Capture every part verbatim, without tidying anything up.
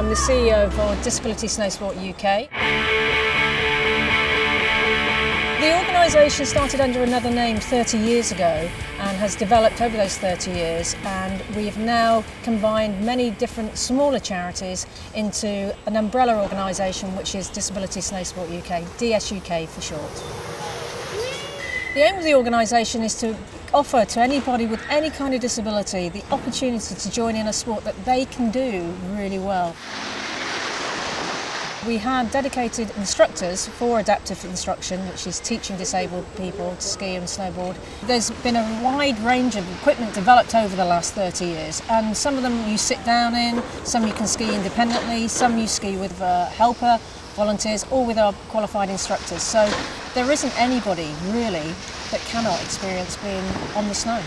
I'm the C E O for Disability Snowsport U K. The organisation started under another name thirty years ago and has developed over those thirty years, and we've now combined many different smaller charities into an umbrella organisation which is Disability Snowsport U K, D S U K for short. The aim of the organisation is to offer to anybody with any kind of disability the opportunity to join in a sport that they can do really well. We have dedicated instructors for adaptive instruction, which is teaching disabled people to ski and snowboard. There's been a wide range of equipment developed over the last thirty years, and some of them you sit down in, some you can ski independently, some you ski with a helper, volunteers, or with our qualified instructors. So there isn't anybody really that cannot experience being on the snow.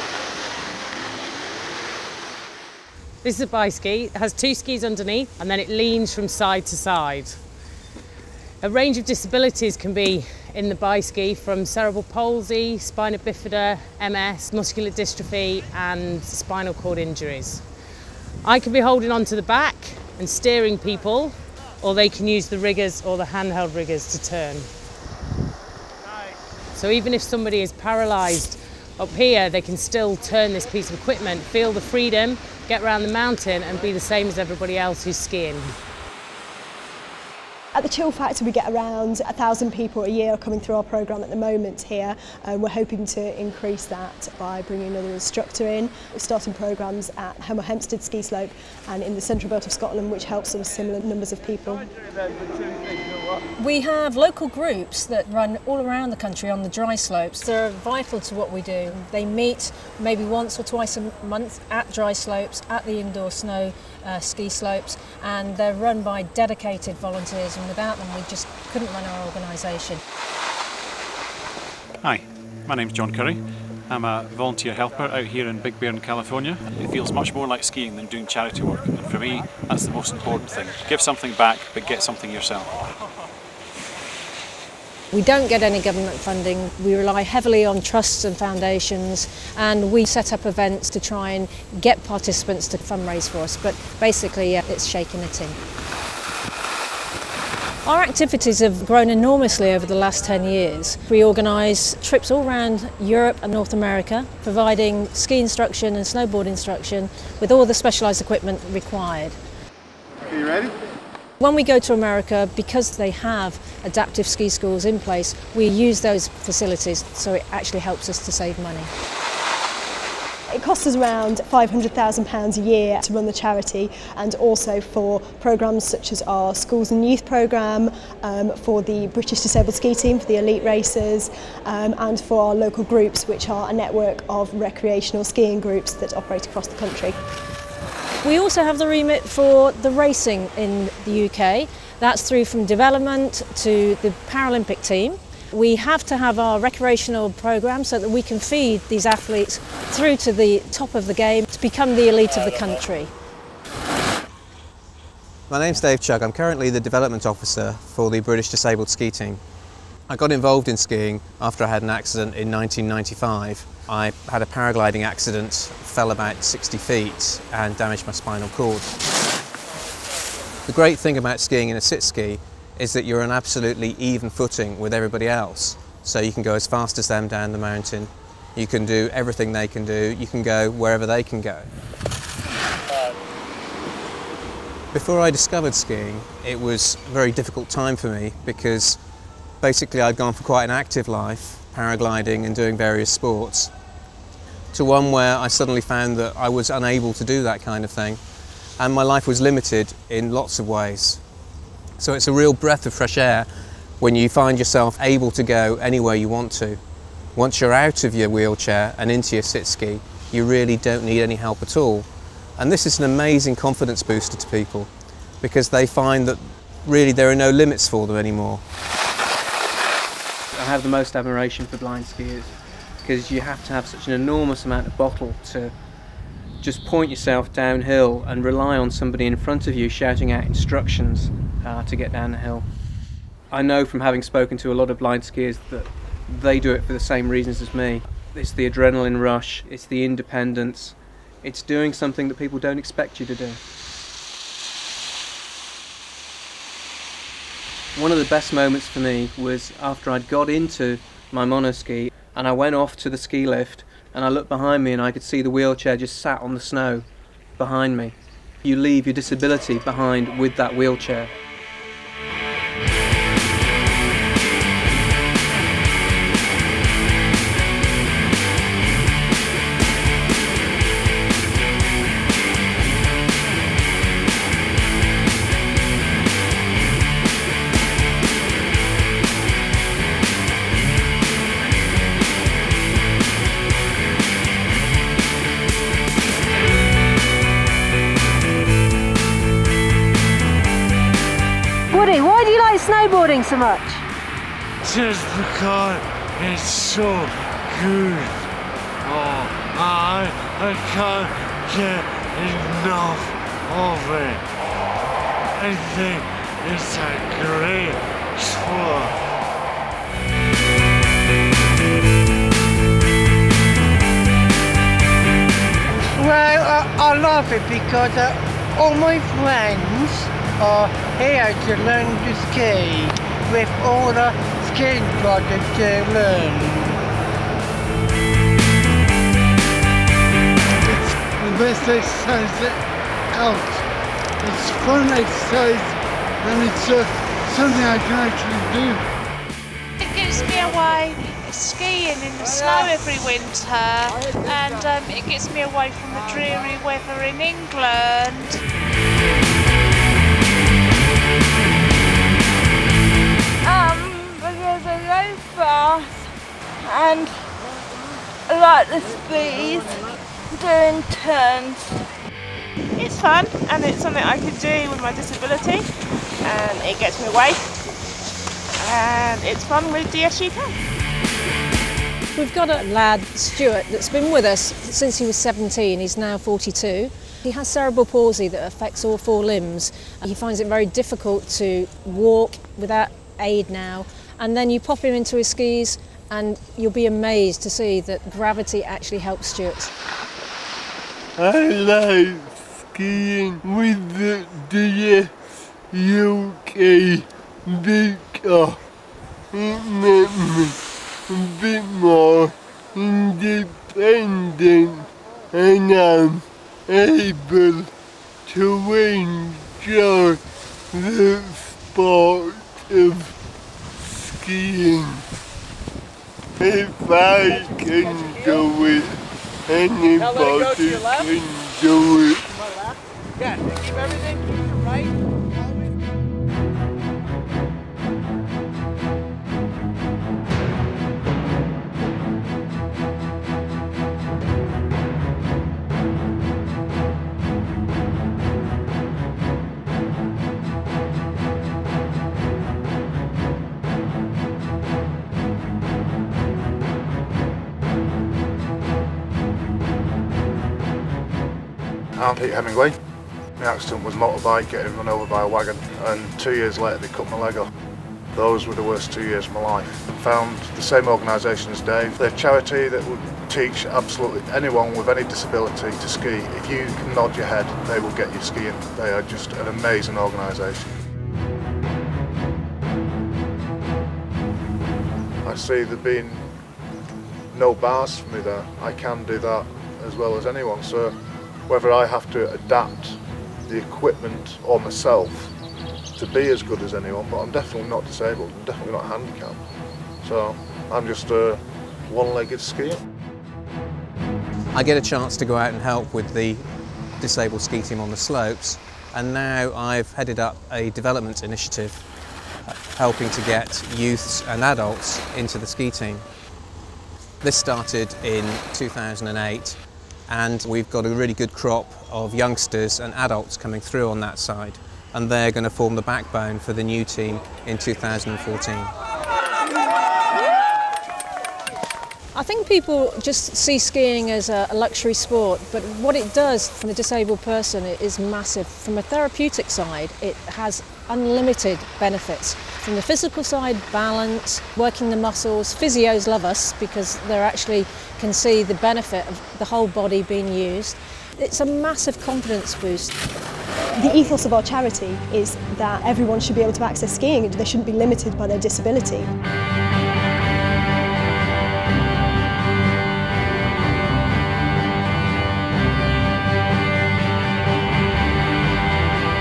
This is a bi-ski. It has two skis underneath and then it leans from side to side. A range of disabilities can be in the bi-ski, from cerebral palsy, spina bifida, M S, muscular dystrophy and spinal cord injuries. I can be holding on to the back and steering people, or they can use the riggers or the handheld riggers to turn. So even if somebody is paralysed up here, they can still turn this piece of equipment, feel the freedom, get around the mountain and be the same as everybody else who's skiing. At the Chill Factor we get around a thousand people a year coming through our programme at the moment here, and we're hoping to increase that by bringing another instructor in. We're starting programmes at Hemel Hempstead ski slope and in the central belt of Scotland, which helps sort of similar numbers of people. We have local groups that run all around the country on the dry slopes. They're vital to what we do. They meet maybe once or twice a month at dry slopes, at the indoor snow uh, ski slopes, and they're run by dedicated volunteers, and without them we just couldn't run our organisation. Hi, my name's John Curry. I'm a volunteer helper out here in Big Bear in California. It feels much more like skiing than doing charity work, and for me that's the most important thing. Give something back but get something yourself. We don't get any government funding. We rely heavily on trusts and foundations, and we set up events to try and get participants to fundraise for us, but basically yeah, it's shaking a tin. Our activities have grown enormously over the last ten years. We organise trips all around Europe and North America, providing ski instruction and snowboard instruction with all the specialised equipment required. Are you ready? When we go to America, because they have adaptive ski schools in place, we use those facilities, so it actually helps us to save money. It costs us around five hundred thousand pounds a year to run the charity, and also for programmes such as our Schools and Youth programme, um, for the British Disabled Ski Team, for the elite racers, um, and for our local groups, which are a network of recreational skiing groups that operate across the country. We also have the remit for the racing in the U K. That's through from development to the Paralympic team. We have to have our recreational programme so that we can feed these athletes through to the top of the game to become the elite of the country. My name's Dave Chugg. I'm currently the Development Officer for the British Disabled Ski Team. I got involved in skiing after I had an accident in nineteen ninety-five. I had a paragliding accident, fell about sixty feet and damaged my spinal cord. The great thing about skiing in a sit ski is that you're on absolutely even footing with everybody else. So you can go as fast as them down the mountain, you can do everything they can do, you can go wherever they can go. Before I discovered skiing, it was a very difficult time for me because basically I'd gone from quite an active life, paragliding and doing various sports, to one where I suddenly found that I was unable to do that kind of thing, and my life was limited in lots of ways. So it's a real breath of fresh air when you find yourself able to go anywhere you want to. Once you're out of your wheelchair and into your sit ski, you really don't need any help at all. And this is an amazing confidence booster to people because they find that really there are no limits for them anymore. I have the most admiration for blind skiers because you have to have such an enormous amount of bottle to just point yourself downhill and rely on somebody in front of you shouting out instructions uh, to get down the hill. I know from having spoken to a lot of blind skiers that they do it for the same reasons as me. It's the adrenaline rush, it's the independence, it's doing something that people don't expect you to do. One of the best moments for me was after I'd got into my monoski and I went off to the ski lift and I looked behind me and I could see the wheelchair just sat on the snow behind me. You leave your disability behind with that wheelchair. Woody, why do you like snowboarding so much? Just because it's so good. Oh, I, I can't get enough of it. I think it's a great sport. Well, I, I love it because uh, all my friends are here to learn to ski with all the skiing projects to learn. It's the best exercise out. It's fun exercise and it's uh, something I can actually do. It gets me away skiing in the snow every winter, and um, it gets me away from the dreary weather in England. Um, because I go fast and I like the speed, doing turns. It's fun and it's something I can do with my disability, and it gets me away, and it's fun with D S U K. We've got a lad, Stuart, that's been with us since he was seventeen. He's now forty-two. He has cerebral palsy that affects all four limbs. He finds it very difficult to walk without aid now, and then you pop him into his skis and you'll be amazed to see that gravity actually helps Stuart. I like skiing with the D S U K because it makes me a bit more independent and I'm able to enjoy the sport of skiing. If I can do it, anybody can do it. Yeah, keep everything to your right. I'm Pete Hemingway. My accident was motorbike getting run over by a wagon, and two years later they cut my leg off. Those were the worst two years of my life. I found the same organisation as Dave. They're a charity that would teach absolutely anyone with any disability to ski. If you can nod your head, they will get you skiing. They are just an amazing organisation. I see there being no bars for me there. I can do that as well as anyone. So whether I have to adapt the equipment or myself to be as good as anyone, but I'm definitely not disabled, I'm definitely not handicapped. So I'm just a one-legged skier. I get a chance to go out and help with the disabled ski team on the slopes, and now I've headed up a development initiative uh, helping to get youths and adults into the ski team. This started in two thousand eight, and we've got a really good crop of youngsters and adults coming through on that side, and they're going to form the backbone for the new team in two thousand fourteen. I think people just see skiing as a luxury sport, but what it does for the disabled person is massive. From a therapeutic side, it has unlimited benefits. From the physical side, balance, working the muscles. Physios love us because they actually can see the benefit of the whole body being used. It's a massive confidence boost. The ethos of our charity is that everyone should be able to access skiing and they shouldn't be limited by their disability.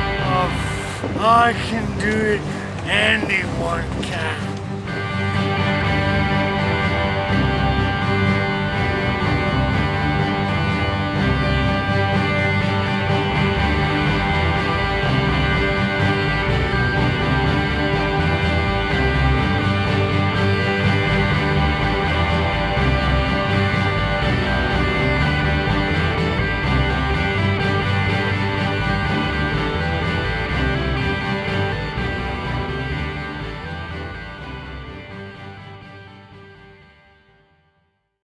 If I can do it, anyone can.